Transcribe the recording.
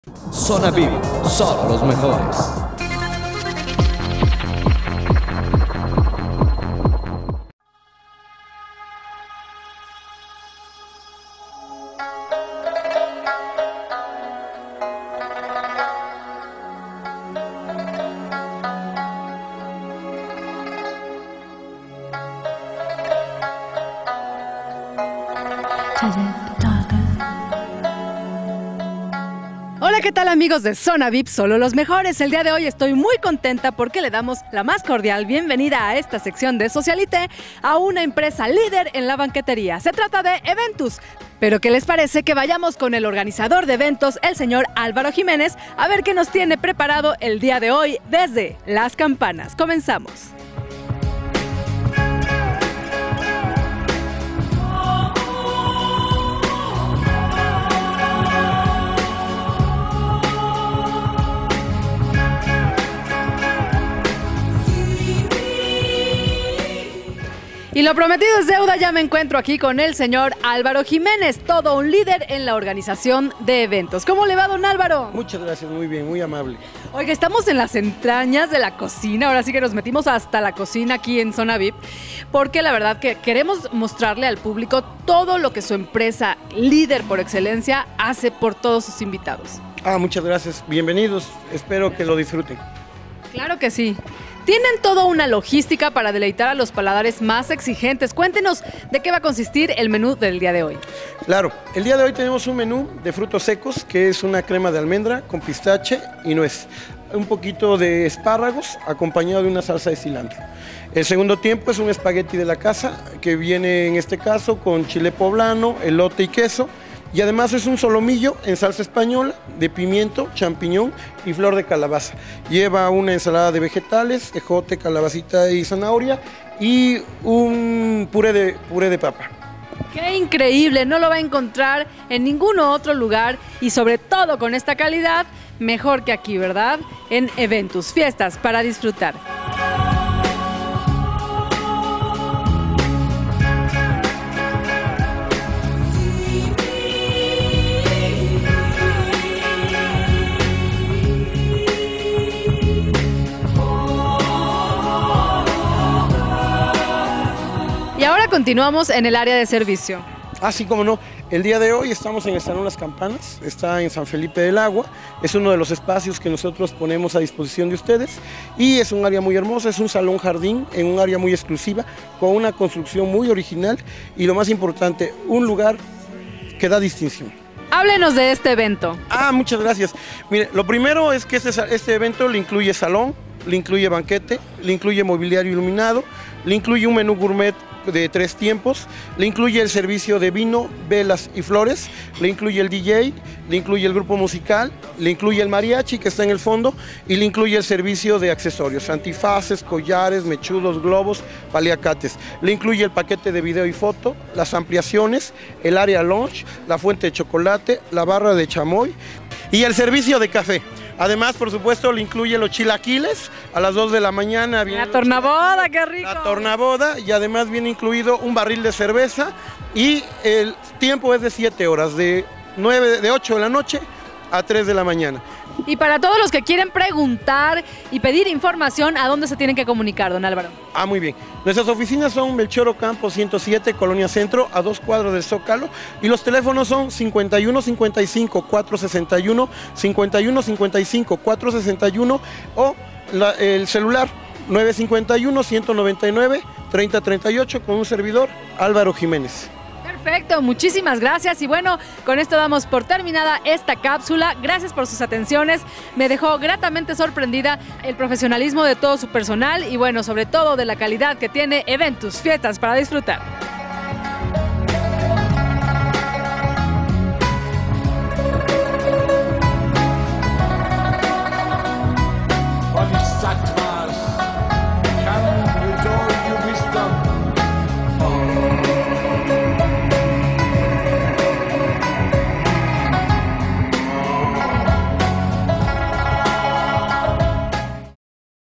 Zona VIP, solo los mejores. Hola, ¿qué tal amigos de Zona VIP? Solo los mejores. El día de hoy estoy muy contenta porque le damos la más cordial bienvenida a esta sección de Socialite a una empresa líder en la banquetería. Se trata de Eventus. Pero ¿qué les parece que vayamos con el organizador de eventos, el señor Álvaro Jiménez, a ver qué nos tiene preparado el día de hoy desde Las Campanas? Comenzamos. Y lo prometido es deuda, ya me encuentro aquí con el señor Álvaro Jiménez, todo un líder en la organización de eventos. ¿Cómo le va, don Álvaro? Muchas gracias, muy bien, muy amable. Oiga, estamos en las entrañas de la cocina, ahora sí que nos metimos hasta la cocina aquí en Zona VIP, porque la verdad que queremos mostrarle al público todo lo que su empresa, líder por excelencia, hace por todos sus invitados. Muchas gracias, bienvenidos, espero que lo disfruten. Claro que sí. Tienen toda una logística para deleitar a los paladares más exigentes. Cuéntenos de qué va a consistir el menú del día de hoy. Claro, el día de hoy tenemos un menú de frutos secos, que es una crema de almendra con pistache y nuez. Un poquito de espárragos acompañado de una salsa de cilantro. El segundo tiempo es un espagueti de la casa, que viene en este caso con chile poblano, elote y queso. Y además es un solomillo en salsa española de pimiento, champiñón y flor de calabaza. Lleva una ensalada de vegetales, ejote, calabacita y zanahoria y un puré de papa. ¡Qué increíble! No lo va a encontrar en ningún otro lugar y sobre todo con esta calidad, mejor que aquí, ¿verdad? En Eventus, fiestas para disfrutar. Y ahora continuamos en el área de servicio. Así como no, el día de hoy estamos en el Salón Las Campanas, está en San Felipe del Agua, es uno de los espacios que nosotros ponemos a disposición de ustedes y es un área muy hermosa, es un salón jardín en un área muy exclusiva, con una construcción muy original y lo más importante, un lugar que da distinción. Háblenos de este evento. Muchas gracias. Mire, lo primero es que este evento le incluye salón, le incluye banquete, le incluye mobiliario iluminado, le incluye un menú gourmet de 3 tiempos, le incluye el servicio de vino, velas y flores, le incluye el DJ, le incluye el grupo musical, le incluye el mariachi que está en el fondo y le incluye el servicio de accesorios, antifaces, collares, mechudos, globos, paliacates. Le incluye el paquete de video y foto, las ampliaciones, el área lounge, la fuente de chocolate, la barra de chamoy y el servicio de café. Además, por supuesto, le incluye los chilaquiles a las 2 de la mañana. La tornaboda, qué rico. La tornaboda y además viene incluido un barril de cerveza y el tiempo es de 7 horas, de 8 de la noche a 3 de la mañana. Y para todos los que quieren preguntar y pedir información, ¿a dónde se tienen que comunicar, don Álvaro? Muy bien. Nuestras oficinas son Melchor Ocampo 107, Colonia Centro, a 2 cuadras del Zócalo. Y los teléfonos son 51 55 461, 51 55 461 o el celular 951 199 3038 con un servidor, Álvaro Jiménez. Perfecto, muchísimas gracias y bueno, con esto damos por terminada esta cápsula. Gracias por sus atenciones, me dejó gratamente sorprendida el profesionalismo de todo su personal y bueno, sobre todo de la calidad que tiene Eventus, fiestas para disfrutar.